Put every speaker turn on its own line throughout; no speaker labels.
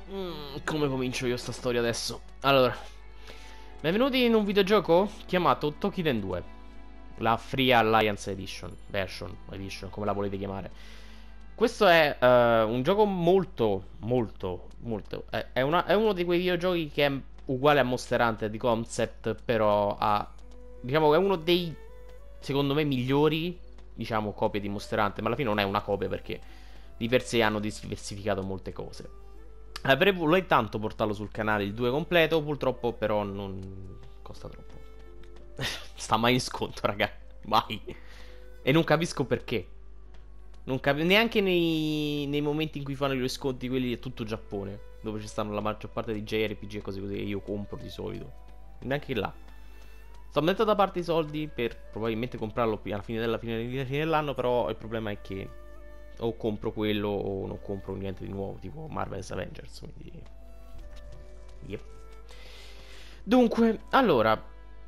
Come comincio io sta storia adesso? Allora, benvenuti in un videogioco chiamato Tokiden 2, la Free Alliance Edition, come la volete chiamare. Questo è un gioco è uno di quei videogiochi che è uguale a Monster Hunter di concept, però diciamo, è uno dei, secondo me, migliori, diciamo, copie di Monster Hunter, ma alla fine non è una copia perché di per sé hanno diversificato molte cose. Avrei voluto tanto portarlo sul canale il 2 completo, purtroppo però non costa troppo. Sta mai in sconto, raga. Mai. E non capisco perché. Non neanche nei momenti in cui fanno gli sconti, quelli è tutto Giappone, dove ci stanno la maggior parte di JRPG e cose così che io compro di solito. Neanche là. Sto mettendo da parte i soldi per probabilmente comprarlo alla fine dell'anno, però il problema è che o compro quello o non compro niente di nuovo, tipo Marvel's Avengers, quindi yep. Dunque, allora,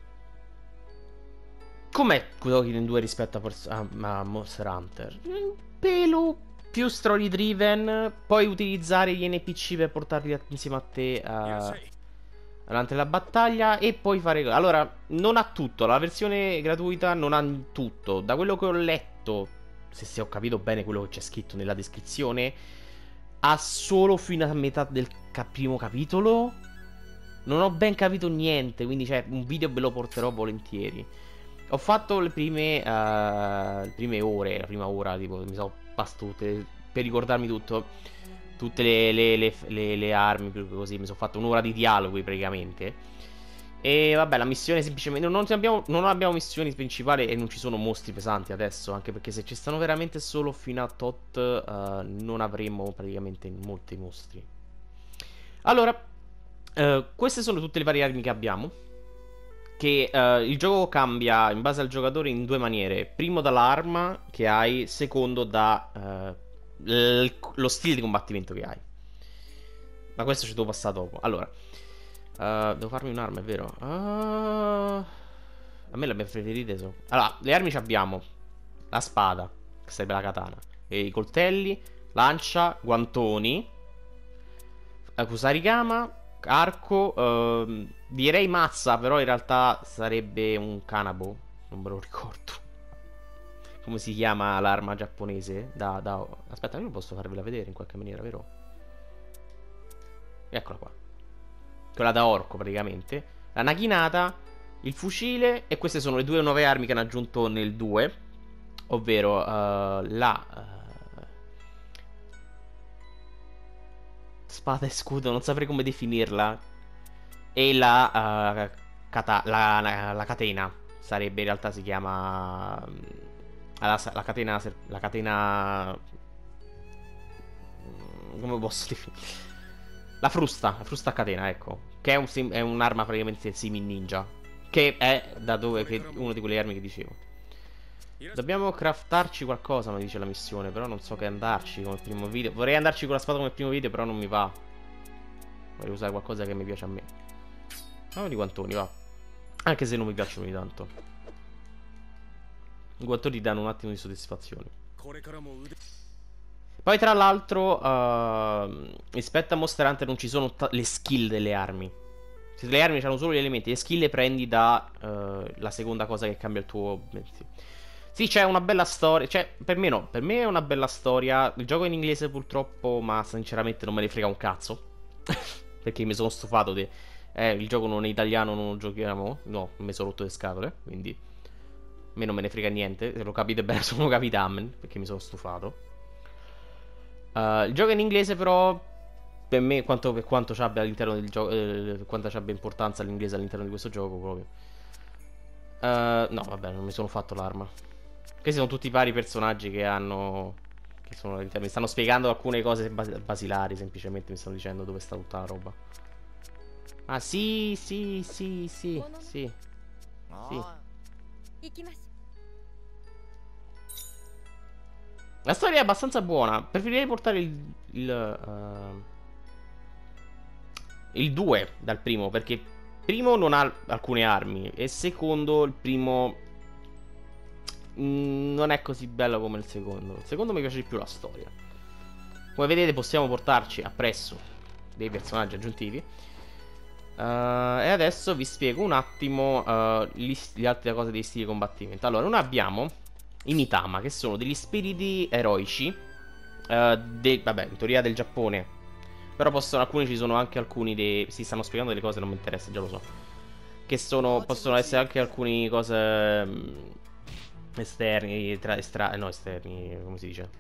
com'è Kudokin 2 rispetto a Monster Hunter? Un pelo più story driven, puoi utilizzare gli NPC per portarli insieme a te durante la battaglia e poi fare... Allora, non ha tutto, la versione gratuita non ha tutto. Da quello che ho letto, se ho capito bene quello che c'è scritto nella descrizione, ha solo fino a metà del primo capitolo. Non ho ben capito niente, quindi cioè, un video ve lo porterò volentieri. Ho fatto le prime ore, la prima ora, tipo, mi sono bastute per ricordarmi tutto. Tutte le armi, così, mi sono fatto un'ora di dialoghi praticamente. E vabbè, la missione semplicemente... non abbiamo missioni principali e non ci sono mostri pesanti adesso, anche perché se ci stanno veramente solo fino a tot, non avremo praticamente molti mostri. Allora, queste sono tutte le varie armi che abbiamo. Che il gioco cambia in base al giocatore in due maniere. Primo dall'arma che hai, secondo da lo stile di combattimento che hai. Ma questo ci devo passare dopo. Allora, devo farmi un'arma, è vero? A me le mie preferite sono... Allora, le armi ci abbiamo la spada, che sarebbe la katana, e i coltelli, lancia, guantoni, kusarigama, arco, direi mazza, però in realtà sarebbe un kanabo, non me lo ricordo. Come si chiama l'arma giapponese? Aspetta, io posso farvela vedere in qualche maniera, vero? Eccola qua. Quella da orco praticamente. La naginata, il fucile e queste sono le due nuove armi che hanno aggiunto nel 2. Ovvero spada e scudo, non saprei come definirla. E la catena. Sarebbe in realtà si chiama la catena. La catena. Come posso definire? La frusta a catena, ecco. Che è un'arma praticamente simil ninja. Che è da dove uno di quelle armi che dicevo. Dobbiamo craftarci qualcosa, mi dice la missione. Però non so che andarci come primo video. Vorrei andarci con la spada come primo video, però non mi va. Vorrei usare qualcosa che mi piace a me. Andiamo di guantoni, va. Anche se non mi piacciono di tanto. I guantoni danno un attimo di soddisfazione. Poi tra l'altro rispetto a Monster Hunter non ci sono le skill delle armi. Se le armi hanno solo gli elementi, le skill le prendi da la seconda cosa che cambia il tuo... Sì, c'è una bella storia. Cioè, per me no, per me è una bella storia. Il gioco è in inglese purtroppo, ma sinceramente non me ne frega un cazzo. Perché mi sono stufato di... il gioco non è italiano, non lo giochiamo. No, mi sono rotto le scatole, quindi... A me non me ne frega niente. Se lo capite bene, sono capitamen, perché mi sono stufato. Il gioco è in inglese, però per me, per quanto ci abbia all'interno del gioco, quanto ci abbia importanza l'inglese all'interno di questo gioco, proprio. No, vabbè, non mi sono fatto l'arma. Questi sono tutti i vari personaggi che hanno. Che sono all'interno. Mi stanno spiegando alcune cose basilari. Semplicemente mi stanno dicendo dove sta tutta la roba. Ah, sì, sì, sì, sì, sì. Sì. La storia è abbastanza buona. Preferirei portare il 2 dal primo. Perché primo non ha alcune armi. E secondo, il primo non è così bello come il secondo. Il secondo mi piace di più la storia. Come vedete possiamo portarci appresso dei personaggi aggiuntivi. E adesso vi spiego un attimo le altre cose dei stili di combattimento. Allora, noi abbiamo i Mitama, che sono degli spiriti eroici, vabbè, in teoria del Giappone. Però alcuni ci sono anche alcuni dei... Si stanno spiegando delle cose, non mi interessa, già lo so. Che possono essere anche alcune cose esterni, no, esterni, come si dice?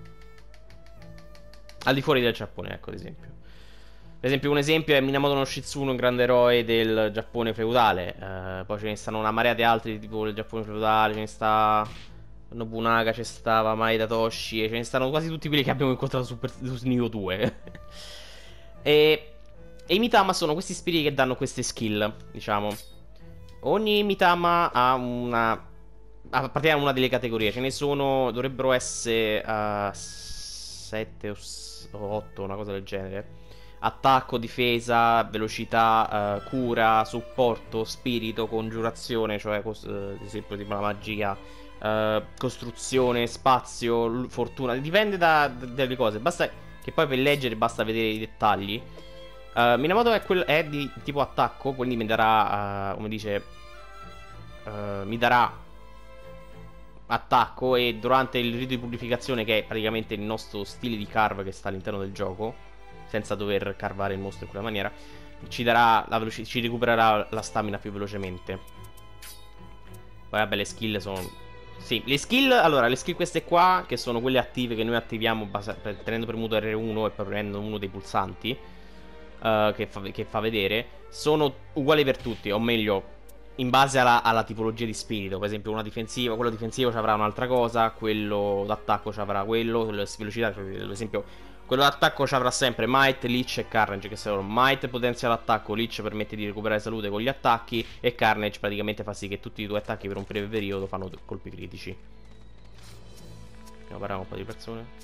Al di fuori del Giappone, ecco, ad esempio. Per esempio, un esempio è Minamoto no Shitzune, un grande eroe del Giappone feudale. Poi ce ne stanno una marea di altri, tipo del Giappone feudale. Ce ne sta Nobunaga, ce stava Maeda Toshi. E ce ne stanno quasi tutti quelli che abbiamo incontrato su Nioh 2. e i Mitama sono questi spiriti che danno queste skill, diciamo. Ogni Mitama ha appartiene a una delle categorie. Ce ne sono, dovrebbero essere 7 o 8, una cosa del genere. Attacco, difesa, velocità, cura, supporto, spirito, congiurazione, cioè ad esempio tipo la magia, costruzione, spazio, fortuna. Dipende dalle cose. Basta che poi per leggere basta vedere i dettagli. Minamoto è di tipo attacco, quindi mi darà, come dice, mi darà attacco, e durante il rito di purificazione, che è praticamente il nostro stile di carve che sta all'interno del gioco, senza dover carvare il mostro in quella maniera, ci darà la ci recupererà la stamina più velocemente. Poi vabbè, le skill sono... Sì, le skill, allora, le skill queste qua, che sono quelle attive che noi attiviamo tenendo premuto R1 e poi premendo uno dei pulsanti che fa vedere, sono uguali per tutti, o meglio, in base alla tipologia di spirito. Per esempio, quello difensivo ci avrà un'altra cosa, quello d'attacco ci avrà quello velocità, per esempio, quello d'attacco ci avrà sempre Might, Leech e Carnage, che sono Might potenzia l'attacco, Leech permette di recuperare salute con gli attacchi, e Carnage praticamente fa sì che tutti i tuoi attacchi per un breve periodo fanno colpi critici. Andiamo a parlare un po' di persone.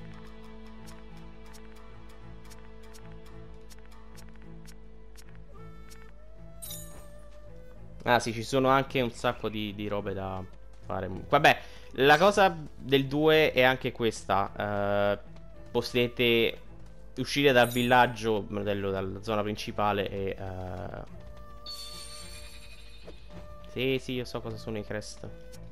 Ah sì, ci sono anche un sacco di robe da fare. Vabbè, la cosa del 2 è anche questa. Potete uscire dal villaggio, dalla zona principale e... Sì, io so cosa sono i crest.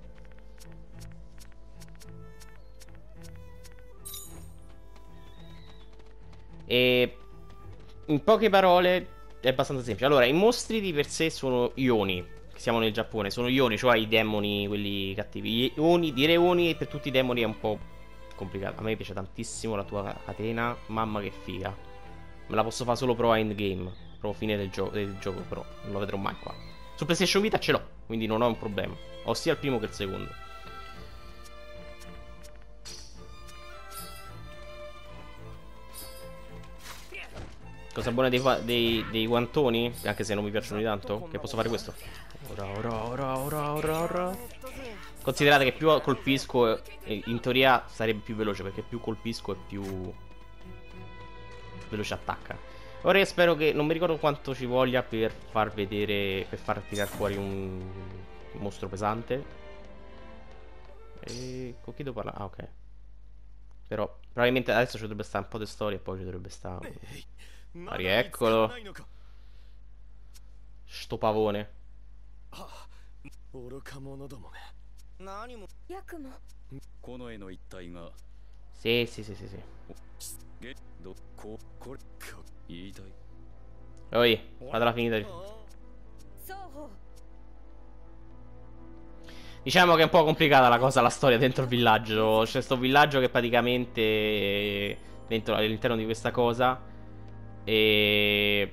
E in poche parole è abbastanza semplice. Allora, i mostri di per sé sono ioni. Siamo nel Giappone, sono ioni, cioè i demoni, quelli cattivi. Dire ioni per tutti i demoni è un po' complicato. A me piace tantissimo la tua catena. Mamma che figa. Me la posso fare solo pro a endgame. Pro fine del gioco, però non lo vedrò mai qua. Su PlayStation Vita ce l'ho, quindi non ho un problema. Ho sia il primo che il secondo. Cosa buona dei guantoni? Anche se non mi piacciono di tanto. Che posso fare questo? Ora. Considerate che più colpisco, in teoria sarebbe più veloce, perché più colpisco e più veloce attacca. Ora io spero che... Non mi ricordo quanto ci voglia per far vedere... Per far tirare fuori un mostro pesante. E con chi devo parlare? Ah, ok. Però probabilmente adesso ci dovrebbe stare un po' di storia e poi ci dovrebbe stare... Rieccolo. Sto pavone. Sì. Oi, fatela finita. Diciamo che è un po' complicata la cosa, la storia dentro il villaggio. C'è sto villaggio che praticamente dentro all'interno di questa cosa. E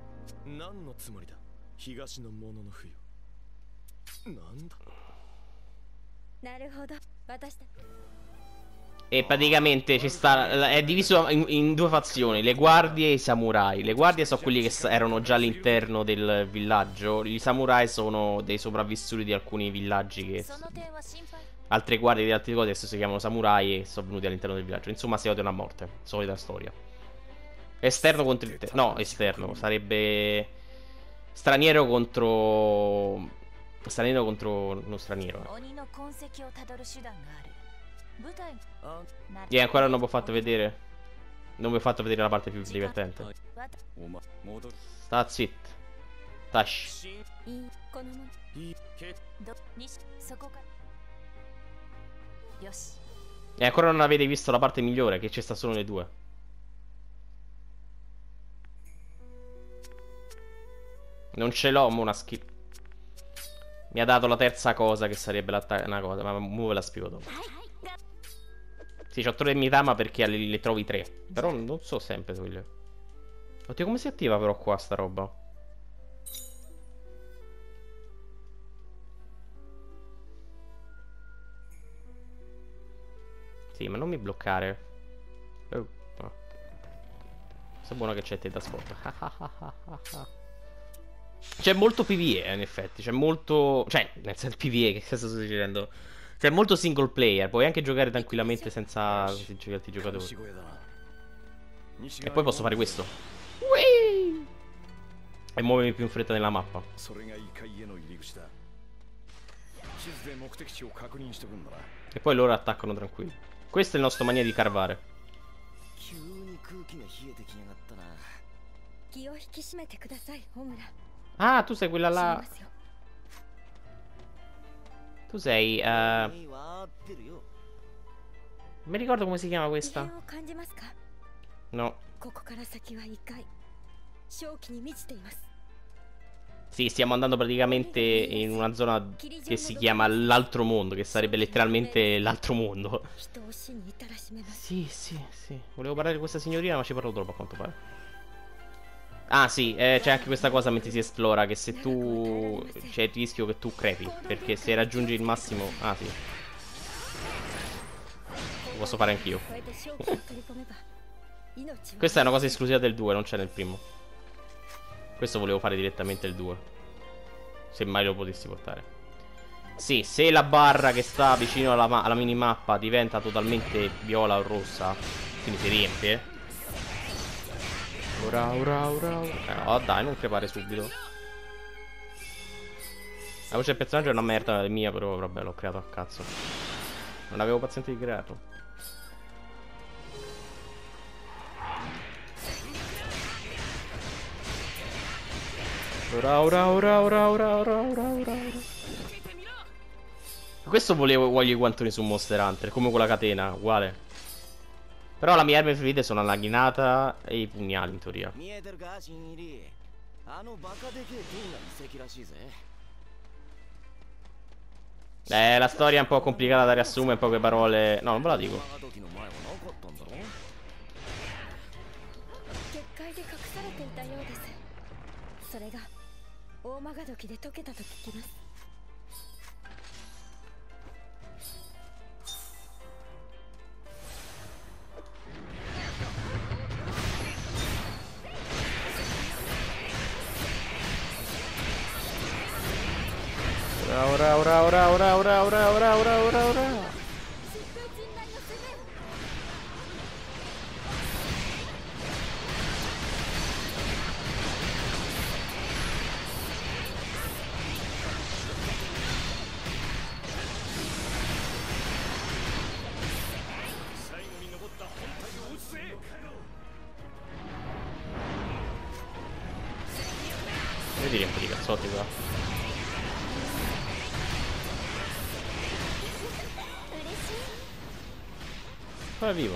praticamente ci sta. È diviso in due fazioni: le guardie e i samurai. Le guardie sono quelli che erano già all'interno del villaggio. I samurai sono dei sopravvissuti di alcuni villaggi che... Altre guardie di altre cose adesso si chiamano samurai e sono venuti all'interno del villaggio. Insomma, si odiano a morte. Solita storia. Esterno contro no, esterno. Sarebbe straniero contro... Straniero contro non straniero. E ancora non vi ho fatto vedere. Non vi ho fatto vedere la parte più divertente. Sta zit. Tash. E ancora non avete visto la parte migliore, che ci sta solo nei due. Non ce l'ho, mo una skill. Mi ha dato la terza cosa, che sarebbe una cosa, ma mo ve la spiego dopo. Sì, c'ho 3 Mitama perché le trovi 3. Però non so sempre quelle. Oddio, come si attiva però qua sta roba? Sì, ma non mi bloccare. Oh, no. Sta buono che c'è te da sport. C'è molto PvE, in effetti. C'è molto... Cioè, nel senso PvE, che cosa sto dicendo? C'è molto single player. Puoi anche giocare tranquillamente senza altri giocatori. E poi posso fare questo. Whee! E muovermi più in fretta nella mappa. E poi loro attaccano tranquilli. Questa è la nostra maniera di carvare. Ah, tu sei quella là. Tu sei mi ricordo come si chiama questa. No. Sì, stiamo andando praticamente in una zona che si chiama l'altro mondo, che sarebbe letteralmente l'altro mondo. Sì, sì, sì. Volevo parlare di questa signorina, ma ci parlo troppo a quanto pare. Ah sì, c'è anche questa cosa mentre si esplora, che se tu... c'è il rischio che tu crepi, perché se raggiungi il massimo... Ah sì. Lo posso fare anch'io. Questa è una cosa esclusiva del 2, non c'è nel primo. Questo volevo fare direttamente il 2. Se mai lo potessi portare. Sì, se la barra che sta vicino alla minimappa diventa totalmente viola o rossa, quindi si riempie. Ora. Oh dai, non crepare subito. La voce del personaggio è una merda mia, però vabbè, l'ho creato a cazzo. Non avevo pazienza di crearlo. Ora. Questo voglio i guantoni su Monster Hunter, come con la catena, uguale. Però la mia arma preferita sono la ghinata e i pugnali, in teoria. La storia è un po' complicata da riassumere in poche parole. No, non ve la dico. Ora. Vedi un po' di cazzotti qua. È vivo.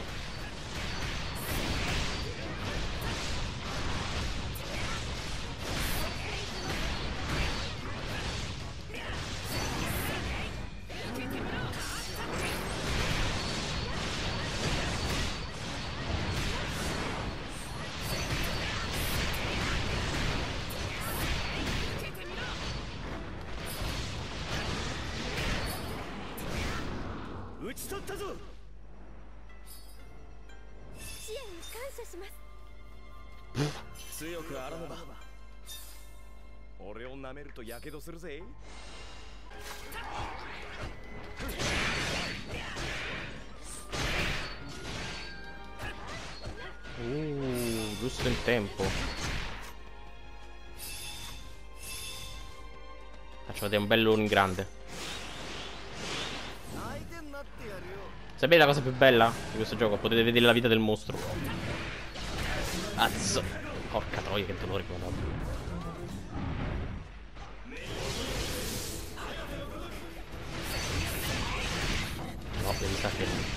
Giusto in tempo. Faccio vedere un bello in grande. Sapete la cosa più bella di questo gioco? Potete vedere la vita del mostro. Cazzo. Porca troia, che dolore qua. No, devi stare fermo.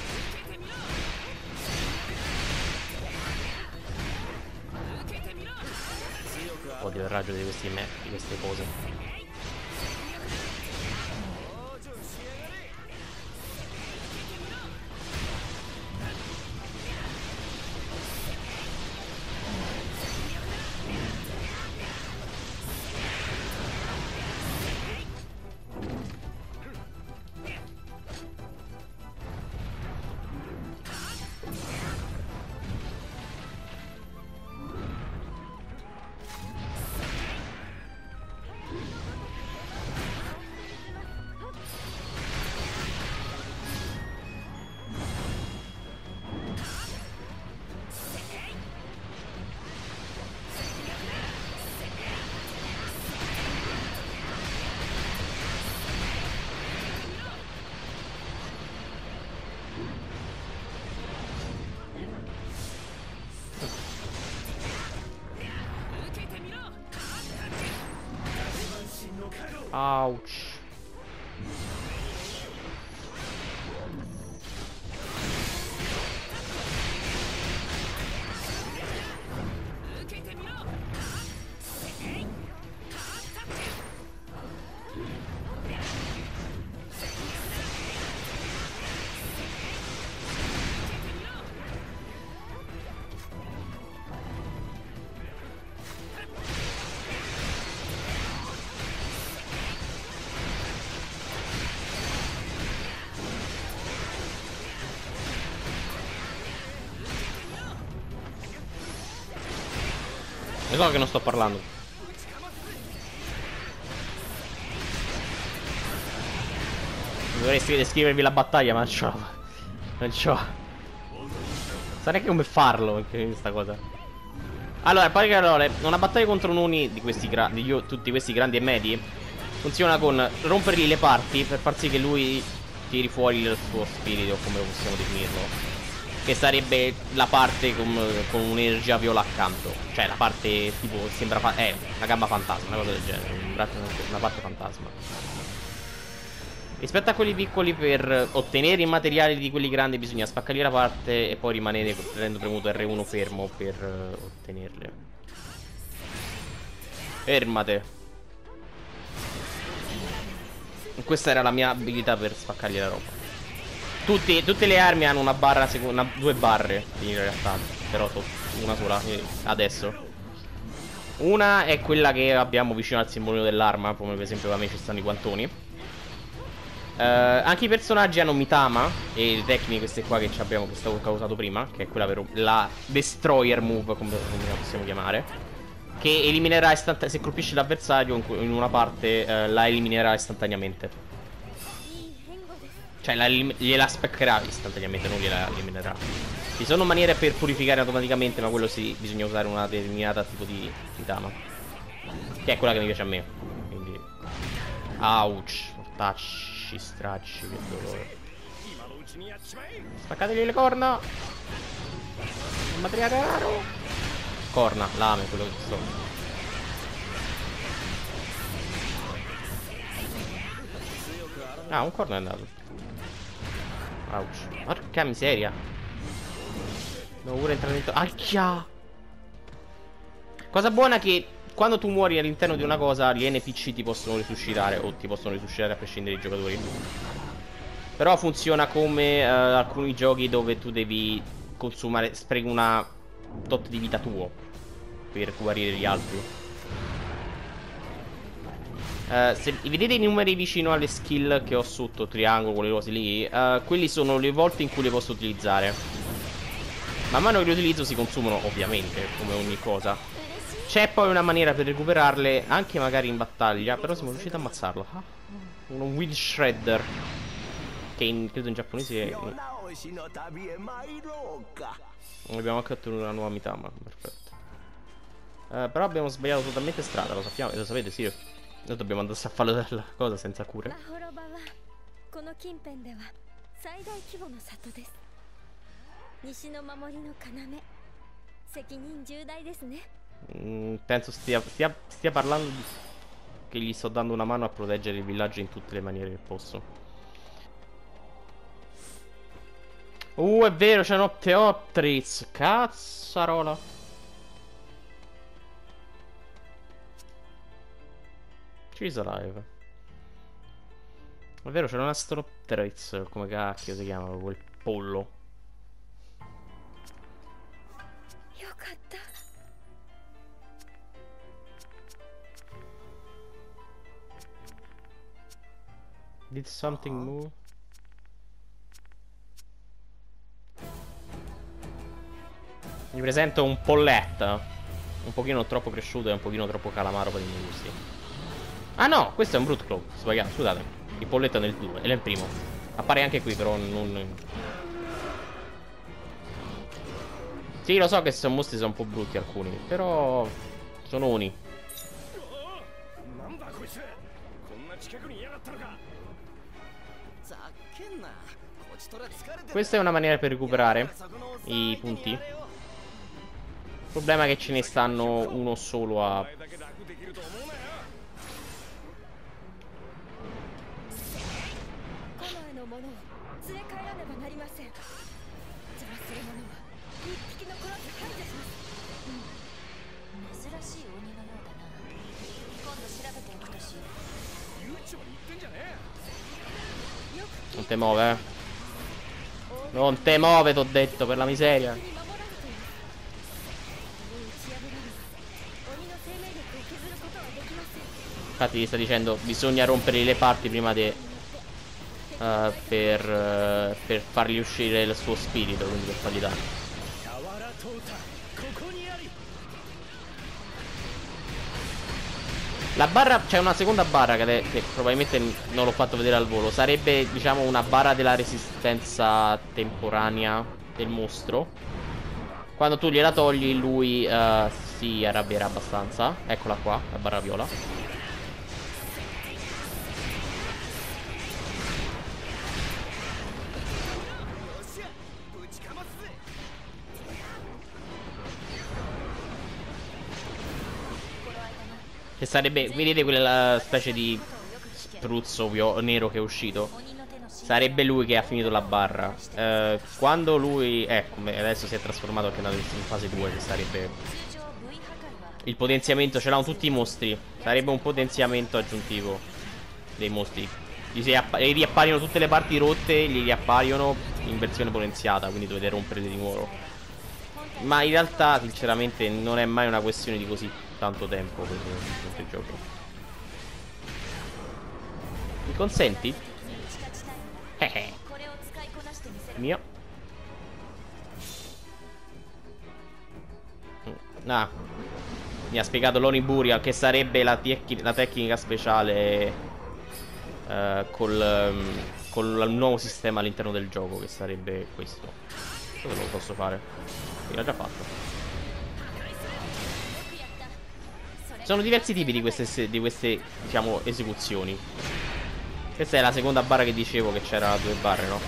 Odio il raggio di di queste cose. Ouch. Lo so che non sto parlando. Dovrei descrivervi la battaglia, ma non c'ho. Non c'ho. Sa neanche come farlo questa cosa. Allora, poi che allora, una battaglia contro un Uni di questi tutti questi grandi e medi funziona con rompergli le parti per far sì che lui tiri fuori il suo spirito, come possiamo definirlo. Che sarebbe la parte con un'energia viola accanto. Cioè la parte tipo sembra una gamba fantasma, una cosa del genere. Una parte fantasma. Rispetto a quelli piccoli, per ottenere i materiali di quelli grandi bisogna spaccargli la parte e poi rimanere tenendo premuto R1 fermo per ottenerle. Fermate. Questa era la mia abilità per spaccargli la roba. Tutte le armi hanno una barra, due barre in realtà, però una sola adesso. Una è quella che abbiamo vicino al simbolino dell'arma, come per esempio da me ci stanno i guantoni. Anche i personaggi hanno Mitama e le tecniche queste qua che abbiamo, che ho usato prima, che è quella per la Destroyer Move, come la possiamo chiamare, che eliminerà se colpisce l'avversario in una parte, la eliminerà istantaneamente. Cioè gliela spaccherà istantaneamente, non gliela eliminerà. Ci sono maniere per purificare automaticamente, ma quello sì, bisogna usare una determinata tipo di Mitama, che è quella che mi piace a me. Quindi ouch, mortacci, stracci, che dolore. Spaccategli le corna. Un materiale raro. Corna, lame, quello che so. Ah, un corno è andato. Ouch. Porca miseria. Devo pure entrare dentro. Acchia. Cosa buona che quando tu muori all'interno di una cosa, gli NPC ti possono risuscitare, o ti possono risuscitare a prescindere dai giocatori. Però funziona come alcuni giochi dove tu devi consumare, sprechi una tot di vita tuo per guarire gli altri. Se vedete i numeri vicino alle skill che ho sotto, triangolo, quelle cose lì, quelli sono le volte in cui le posso utilizzare. Man mano che le utilizzo si consumano, ovviamente, come ogni cosa. C'è poi una maniera per recuperarle, anche magari in battaglia, però siamo riusciti a ammazzarlo. Uno Wind Shredder, che credo in giapponese è... Abbiamo anche ottenuto una nuova Mitama, perfetto. Però abbiamo sbagliato totalmente strada, lo sappiamo, lo sapete, sì. Noi dobbiamo andare a farlo della cosa senza cure. Penso stia parlando che gli sto dando una mano a proteggere il villaggio in tutte le maniere che posso. È vero, c'è un Teotriz. Cazzarola. She's alive. È vero, c'era una Stropteriz. Come cacchio si chiama quel pollo. Did something move? Mi presento un polletta. Un pochino troppo cresciuto e un pochino troppo calamaro per i miei gusti. Ah no, questo è un Brute Claw. Sbagliato, scusate. Il polletto è nel 2, è nel primo. Appare anche qui, però non... Sì, lo so che sono mostri, sono un po' brutti alcuni, però... sono uni. Questa è una maniera per recuperare i punti. Il problema è che ce ne stanno uno solo a... Non te muove, eh. Non te muove, t'ho detto, per la miseria. Infatti gli sta dicendo bisogna rompere le parti prima di per fargli uscire il suo spirito, quindi per fargli danno. La barra, c'è una seconda barra che probabilmente non l'ho fatto vedere al volo. Sarebbe, diciamo, una barra della resistenza temporanea del mostro. Quando tu gliela togli, lui si arrabbierà abbastanza. Eccola qua, la barra viola. Che sarebbe, vedete quella specie di spruzzo nero che è uscito? Sarebbe lui che ha finito la barra. Quando lui, come adesso si è trasformato anche in fase 2, che sarebbe il potenziamento, ce l'hanno tutti i mostri. Sarebbe un potenziamento aggiuntivo dei mostri. Gli riappaiono tutte le parti rotte, gli riappaiono in versione potenziata, quindi dovete romperle di nuovo. Ma in realtà, sinceramente, non è mai una questione di così tanto tempo questo gioco. Mi consenti? Mio. Ah, mi ha spiegato l'Oniburia che sarebbe la tecnica speciale col il nuovo sistema all'interno del gioco, che sarebbe questo. Dove lo posso fare? L'ho già fatto. Sono diversi tipi di queste, diciamo, esecuzioni. Questa è la seconda barra che dicevo, che c'era 2 barre, no?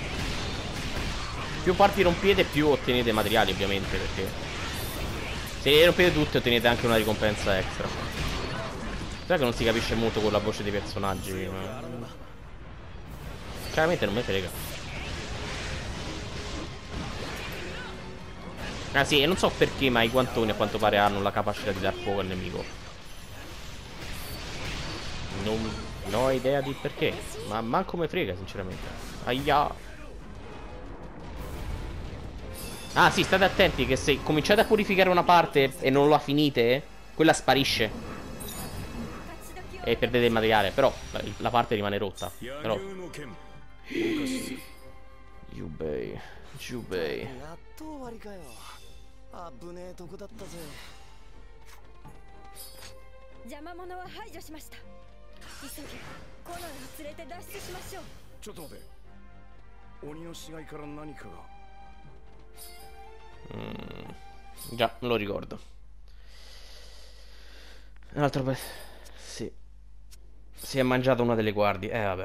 Più parti rompete, più ottenete materiali, ovviamente, perché se le rompete tutte ottenete anche una ricompensa extra. Sai che non si capisce molto con la voce dei personaggi, ma... chiaramente non mi frega. Ah sì, e non so perché, ma i guantoni a quanto pare hanno la capacità di dar fuoco al nemico. Non ho idea di perché, ma manco me frega, sinceramente. Aia. Ah sì, state attenti che se cominciate a purificare una parte e non la finite, quella sparisce. E perdete il materiale, però la parte rimane rotta. Però... Yubei. Yubei. Già, me lo ricordo. Un altro pezzo. Sì. Si è mangiato una delle guardie. Vabbè.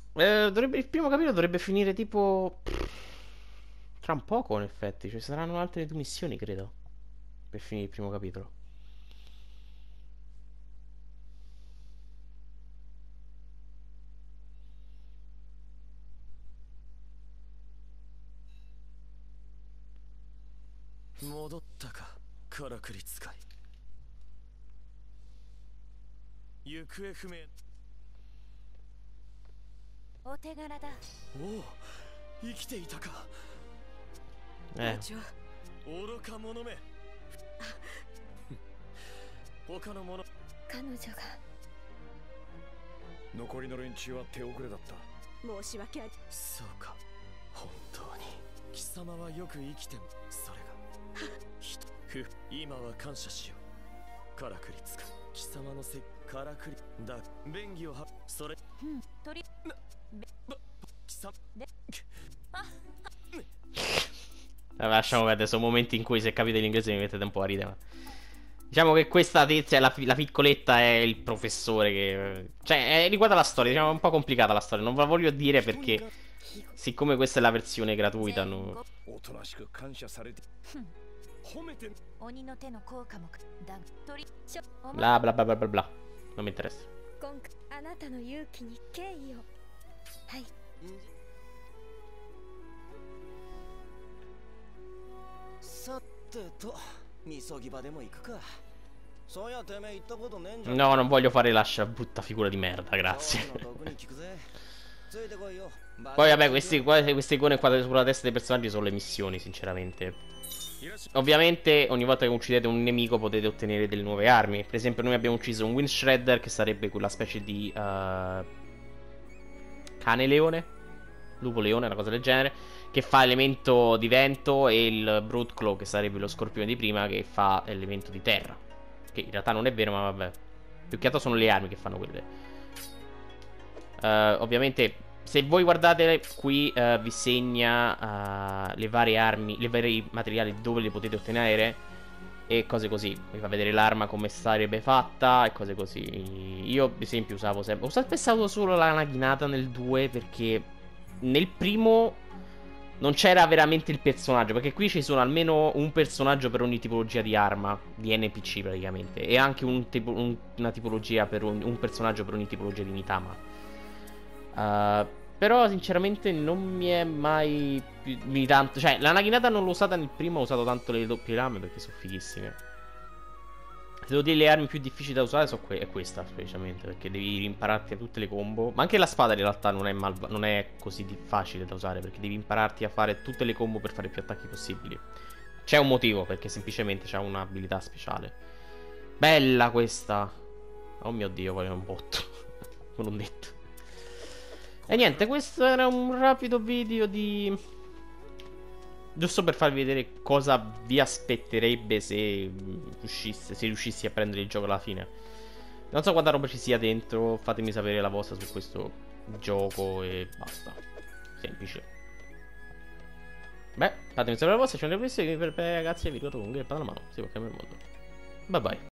Il primo capitolo dovrebbe finire tipo tra un poco, in effetti. Ci saranno altre due missioni, credo, per finire il primo capitolo. Eh.
愚か者め。他の者。彼女が。残りの連中は手遅れだった。申し訳あり。そうか。本当に。貴様はよく生きても、それが。今は感謝しよう。からくりつく。貴様のせい。からくり。だ。便宜をは。それ。鳥。貴様。
Lasciamo perdere, sono momenti in cui se capite l'inglese mi mettete un po' a ridere. Diciamo che questa tizia, la piccoletta, è il professore che... Cioè, riguarda la storia, diciamo, è un po' complicata la storia. Non ve la voglio dire perché, siccome questa è la versione gratuita, no... Bla bla bla bla bla bla. Non mi interessa. No, non voglio fare lascia brutta figura di merda, grazie. Poi vabbè, queste icone qua sulla testa dei personaggi sono le missioni, sinceramente. Ovviamente ogni volta che uccidete un nemico potete ottenere delle nuove armi. Per esempio noi abbiamo ucciso un Wind Shredder, che sarebbe quella specie di cane leone, lupo leone, una cosa del genere, che fa elemento di vento, e il Broodclaw, che sarebbe lo scorpione di prima, che fa elemento di terra. Che in realtà non è vero, ma vabbè. Più che altro sono le armi che fanno quelle. Ovviamente, se voi guardate qui, vi segna le varie armi, i vari materiali dove le potete ottenere e cose così. Vi fa vedere l'arma come sarebbe fatta e cose così. Io, ad esempio, usavo sempre... Ho sempre usato solo la naginata nel 2 perché nel primo non c'era veramente il personaggio, perché qui ci sono almeno un personaggio per ogni tipologia di arma, di NPC praticamente, e anche una tipologia per un personaggio per ogni tipologia di Mitama. Però sinceramente non mi è mai più tanto, cioè la naginata non l'ho usata nel primo, ho usato tanto le doppie lame perché sono fighissime. Se devo dire le armi più difficili da usare è questa, specialmente, perché devi impararti a tutte le combo. Ma anche la spada in realtà non è così facile da usare, perché devi impararti a fare tutte le combo per fare più attacchi possibili. C'è un motivo, perché semplicemente c'ha un'abilità speciale. Bella questa. Oh mio Dio, voglio un botto. Non ho detto. E niente, questo era un rapido video di... Giusto per farvi vedere cosa vi aspetterebbe se riuscissi a prendere il gioco alla fine. Non so quanta roba ci sia dentro, fatemi sapere la vostra su questo gioco e basta. Semplice. Beh, fatemi sapere la vostra, ci vediamo presto, ragazzi, vi ricordo comunque il la mano, si può cambiare il mondo. Bye bye.